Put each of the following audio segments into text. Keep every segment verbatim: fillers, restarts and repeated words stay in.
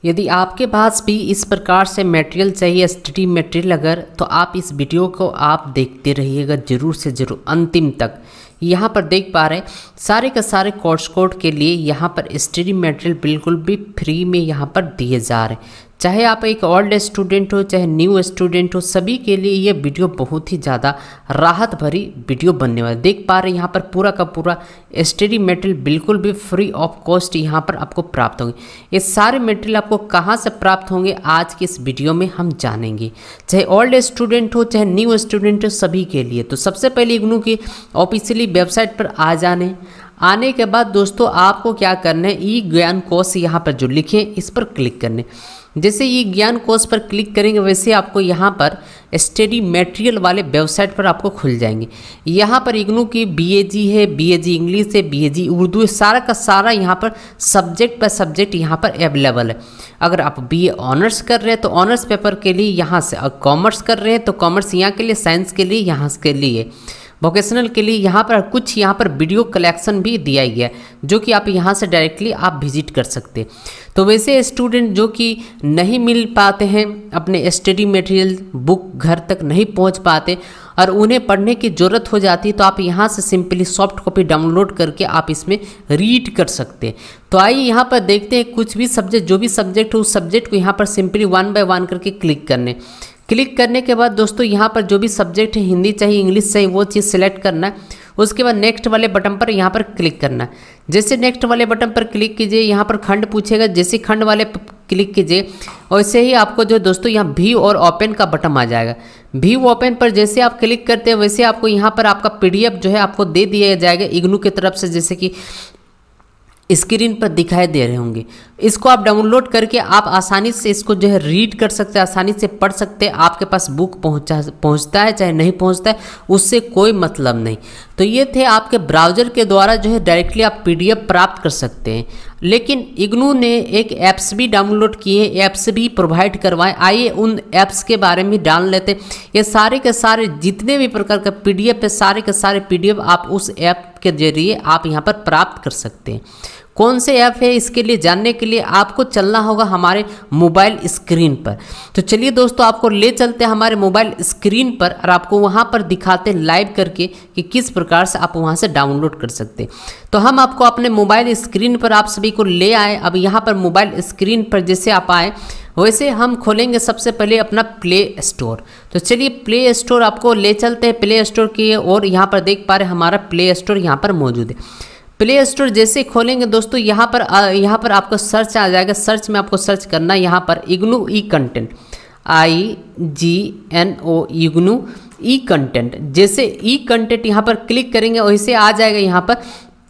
यदि आपके पास भी इस प्रकार से मटेरियल चाहिए, स्टडी मटेरियल अगर, तो आप इस वीडियो को आप देखते रहिएगा ज़रूर से ज़रूर अंतिम तक। यहाँ पर देख पा रहे हैं सारे के सारे कोर्स कोड के लिए यहाँ पर स्टडी मटेरियल बिल्कुल भी फ्री में यहाँ पर दिए जा रहे हैं। चाहे आप एक ओल्ड स्टूडेंट हो चाहे न्यू स्टूडेंट हो, सभी के लिए ये वीडियो बहुत ही ज़्यादा राहत भरी वीडियो बनने वाला। देख पा रहे हैं यहाँ पर पूरा का पूरा स्टडी मटेरियल बिल्कुल भी फ्री ऑफ कॉस्ट यहाँ पर आपको प्राप्त होंगे। ये सारे मटेरियल आपको कहाँ से प्राप्त होंगे आज की इस वीडियो में हम जानेंगे। चाहे ओल्ड स्टूडेंट हो चाहे न्यू स्टूडेंट हो, सभी के लिए। तो सबसे पहले इग्नू की ऑफिशियली वेबसाइट पर आ जाने आने के बाद दोस्तों आपको क्या करना है, ई ज्ञान कोश यहाँ पर जो लिखे इस पर क्लिक करने। जैसे ये ज्ञान कोश पर क्लिक करेंगे वैसे आपको यहाँ पर स्टडी मटेरियल वाले वेबसाइट पर आपको खुल जाएंगे। यहाँ पर इग्नू की बीएजी है, बीएजी इंग्लिश है, बीएजी उर्दू है, सारा का सारा यहाँ पर सब्जेक्ट पर सब्जेक्ट यहाँ पर अवेलेबल है। अगर आप बीए ऑनर्स कर रहे हैं तो ऑनर्स पेपर के लिए यहाँ से, और कॉमर्स कर रहे हैं तो कॉमर्स यहाँ के लिए, साइंस के लिए यहाँ के लिए, वोकेशनल के लिए यहाँ पर कुछ यहाँ पर वीडियो कलेक्शन भी दिया गया है जो कि आप यहाँ से डायरेक्टली आप विजिट कर सकते हैं। तो वैसे स्टूडेंट जो कि नहीं मिल पाते हैं, अपने स्टडी मटेरियल बुक घर तक नहीं पहुँच पाते और उन्हें पढ़ने की ज़रूरत हो जाती है, तो आप यहाँ से सिंपली सॉफ्ट कॉपी डाउनलोड करके आप इसमें रीड कर सकते हैं। तो आइए यहाँ पर देखते हैं कुछ भी सब्जेक्ट, जो भी सब्जेक्ट हो उस सब्जेक्ट को यहाँ पर सिंपली वन बाय वन करके क्लिक करने। क्लिक करने के बाद दोस्तों यहाँ पर जो भी सब्जेक्ट है, हिंदी चाहिए इंग्लिश चाहिए, वो चीज़ सेलेक्ट करना है। उसके बाद नेक्स्ट वाले बटन पर यहाँ पर क्लिक करना है। जैसे नेक्स्ट वाले बटन पर क्लिक कीजिए, यहाँ पर खंड पूछेगा, जैसे खंड वाले क्लिक कीजिए वैसे ही आपको जो दोस्तों यहाँ व्यू और ओपन का बटन आ जाएगा। व्यू ओपन पर जैसे आप क्लिक करते हैं वैसे आपको यहाँ पर आपका पीडीएफ जो है आपको दे दिया जाएगा इग्नू की तरफ से, जैसे कि स्क्रीन पर दिखाई दे रहे होंगे। इसको आप डाउनलोड करके आप आसानी से इसको जो है रीड कर सकते हैं, आसानी से पढ़ सकते हैं। आपके पास बुक पहुंचा पहुंचता है चाहे नहीं पहुंचता है उससे कोई मतलब नहीं। तो ये थे आपके ब्राउज़र के द्वारा जो है डायरेक्टली आप पीडीएफ प्राप्त कर सकते हैं। लेकिन इग्नू ने एक ऐप्स भी डाउनलोड किए, ऐप्स भी प्रोवाइड करवाए। आइए उन ऐप्स के बारे में जान लेते। ये सारे के सारे जितने भी प्रकार का पीडीएफ है, सारे के सारे पीडीएफ आप उस ऐप के जरिए आप यहाँ पर प्राप्त कर सकते हैं। कौन से ऐप है इसके लिए जानने के लिए आपको चलना होगा हमारे मोबाइल स्क्रीन पर। तो चलिए दोस्तों आपको ले चलते हैं हमारे मोबाइल स्क्रीन पर और आपको वहाँ पर दिखाते हैं लाइव करके कि किस प्रकार से आप वहाँ से डाउनलोड कर सकते हैं। तो हम आपको अपने मोबाइल स्क्रीन पर आप सभी को ले आए। अब यहाँ पर मोबाइल स्क्रीन पर जैसे आप आए वैसे हम खोलेंगे सबसे पहले अपना प्ले स्टोर। तो चलिए प्ले स्टोर आपको ले चलते हैं प्ले स्टोर की, और यहाँ पर देख पा रहे हमारा प्ले स्टोर यहाँ पर मौजूद है। प्ले स्टोर जैसे खोलेंगे दोस्तों यहाँ पर यहाँ पर आपको सर्च आ जाएगा। सर्च में आपको सर्च करना यहाँ पर IGNOU E content, I G N O IGNOU E content. जैसे ई कंटेंट यहाँ पर क्लिक करेंगे वैसे आ जाएगा। यहाँ पर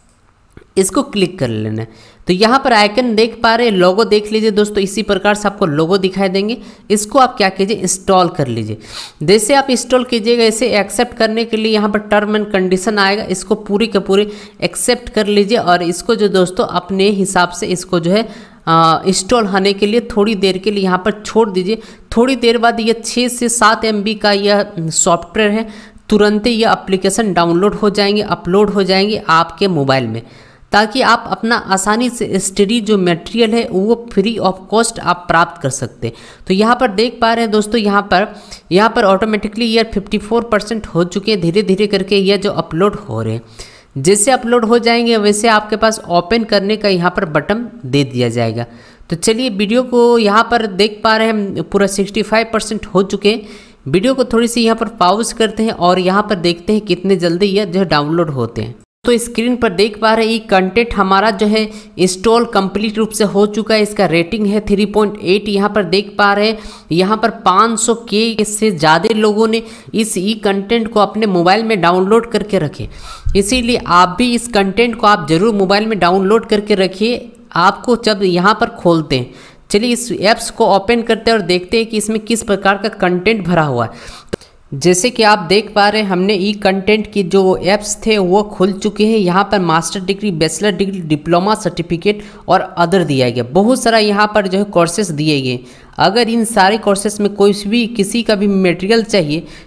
इसको क्लिक कर लेना है। तो यहाँ पर आइकन देख पा रहे हैं, लोगो देख लीजिए दोस्तों, इसी प्रकार से आपको लोगो दिखाई देंगे। इसको आप क्या कीजिए, इंस्टॉल कर लीजिए। जैसे आप इंस्टॉल कीजिएगा ऐसे एक्सेप्ट करने के लिए यहाँ पर टर्म एंड कंडीशन आएगा, इसको पूरी के पूरी एक्सेप्ट कर लीजिए। और इसको जो दोस्तों अपने हिसाब से इसको जो है इंस्टॉल होने के लिए थोड़ी देर के लिए यहाँ पर छोड़ दीजिए। थोड़ी देर बाद ये छः से सात एम बी का यह सॉफ्टवेयर है, तुरंत ही यह एप्लीकेशन डाउनलोड हो जाएंगे, अपलोड हो जाएंगे आपके मोबाइल में, ताकि आप अपना आसानी से स्टडी जो मटेरियल है वो फ्री ऑफ कॉस्ट आप प्राप्त कर सकते हैं। तो यहाँ पर देख पा रहे हैं दोस्तों यहाँ पर यहाँ पर ऑटोमेटिकली ये चौवन परसेंट हो चुके हैं, धीरे धीरे करके ये जो अपलोड हो रहे हैं। जैसे अपलोड हो जाएंगे वैसे आपके पास ओपन करने का यहाँ पर बटन दे दिया जाएगा। तो चलिए वीडियो को यहाँ पर देख पा रहे हैं पूरा पैंसठ परसेंट हो चुके हैं। वीडियो को थोड़ी सी यहाँ पर पॉज करते हैं और यहाँ पर देखते हैं कितने जल्दी यह जो डाउनलोड होते हैं। तो स्क्रीन पर देख पा रहे हैं ये कंटेंट हमारा जो है इंस्टॉल कंप्लीट रूप से हो चुका है। इसका रेटिंग है थ्री पॉइंट एट। यहाँ पर देख पा रहे हैं यहाँ पर पाँच सौ के से ज़्यादा लोगों ने इस ई कंटेंट को अपने मोबाइल में डाउनलोड करके रखे। इसीलिए आप भी इस कंटेंट को आप ज़रूर मोबाइल में डाउनलोड करके रखिए। आपको जब यहाँ पर खोलते हैं, चलिए इस ऐप्स को ओपन करते हैं और देखते हैं कि इसमें किस प्रकार का कंटेंट भरा हुआ है। जैसे कि आप देख पा रहे हैं हमने ई कंटेंट की जो ऐप्स थे वो खुल चुके हैं। यहाँ पर master degree, bachelor degree, diploma certificate और अदर दिया गया। बहुत सारा यहाँ पर जो है कोर्सेस दिए गए। अगर इन सारे कोर्सेस में कोई भी किसी का भी मटेरियल चाहिए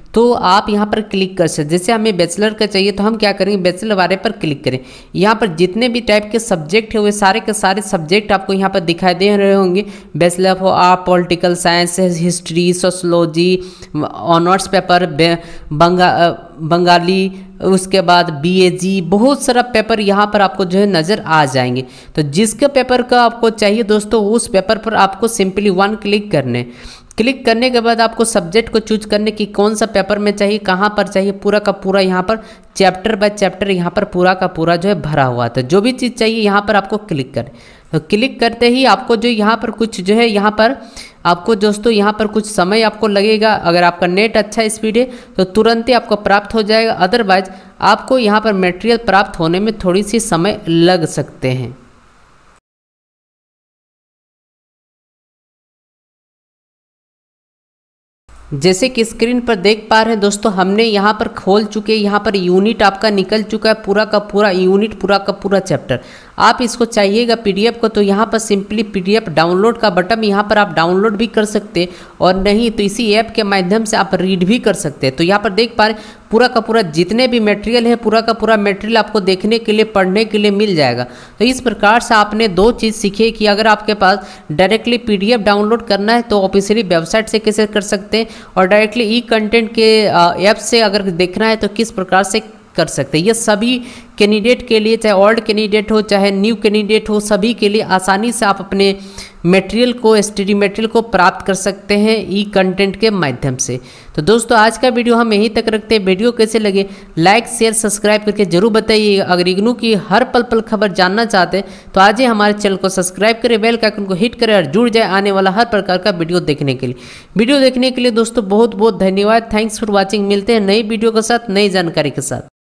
तो आप यहाँ पर क्लिक कर सकते। जैसे हमें बैचलर का चाहिए तो हम क्या करेंगे, बैचलर वाले पर क्लिक करें। यहाँ पर जितने भी टाइप के सब्जेक्ट है वे सारे के सारे सब्जेक्ट आपको यहाँ पर दिखाई दे रहे होंगे। Bachelor of art, political science, history, sociology, honours paper, बंगा बंगाली, उसके बाद बीएजी, बहुत सारा पेपर यहाँ पर आपको जो है नज़र आ जाएंगे। तो जिसके पेपर का आपको चाहिए दोस्तों उस पेपर पर आपको सिंपली वन क्लिक करने क्लिक करने के बाद आपको सब्जेक्ट को चूज करने की कौन सा पेपर में चाहिए, कहाँ पर चाहिए, पूरा का पूरा यहाँ पर चैप्टर बाय चैप्टर यहाँ पर पूरा का पूरा जो है भरा हुआ था। जो भी चीज़ चाहिए यहाँ पर आपको क्लिक करें। तो क्लिक करते ही आपको जो यहाँ पर कुछ जो है यहाँ पर आपको दोस्तों यहाँ पर कुछ समय आपको लगेगा। अगर आपका नेट अच्छा स्पीड है तो तुरंत ही आपको प्राप्त हो जाएगा, अदरवाइज आपको यहाँ पर मटेरियल प्राप्त होने में थोड़ी सी समय लग सकते हैं। जैसे कि स्क्रीन पर देख पा रहे हैं दोस्तों, हमने यहाँ पर खोल चुके, यहाँ पर यूनिट आपका निकल चुका है, पूरा का पूरा यूनिट, पूरा का पूरा चैप्टर। आप इसको चाहिएगा पीडीएफ को तो यहाँ पर सिंपली पीडीएफ डाउनलोड का बटन, यहाँ पर आप डाउनलोड भी कर सकते हैं और नहीं तो इसी ऐप के माध्यम से आप रीड भी कर सकते हैं। तो यहाँ पर देख पा रहे हैं पूरा का पूरा जितने भी मटेरियल है, पूरा का पूरा मटेरियल आपको देखने के लिए, पढ़ने के लिए मिल जाएगा। तो इस प्रकार से आपने दो चीज़ सीखे कि अगर आपके पास डायरेक्टली पीडीएफ डाउनलोड करना है तो ऑफिशियली वेबसाइट से कैसे कर सकते हैं, और डायरेक्टली ई कंटेंट के ऐप से अगर देखना है तो किस प्रकार से कर सकते हैं। ये सभी कैंडिडेट के लिए, चाहे ओल्ड कैंडिडेट हो चाहे न्यू कैंडिडेट हो, सभी के लिए आसानी से आप अपने मटेरियल को, एसटीडी मटेरियल को प्राप्त कर सकते हैं ई कंटेंट के माध्यम से। तो दोस्तों आज का वीडियो हम यहीं तक रखते हैं। वीडियो कैसे लगे लाइक शेयर सब्सक्राइब करके जरूर बताइए। अगर इग्नू की हर पल पल खबर जानना चाहते हैं तो आज ही हमारे चैनल को सब्सक्राइब करें, बेल का आइकन को हिट करें और जुड़ जाए आने वाला हर प्रकार का वीडियो देखने के लिए। वीडियो देखने के लिए दोस्तों बहुत बहुत धन्यवाद। Thanks for watching. मिलते हैं नई वीडियो के साथ, नई जानकारी के साथ।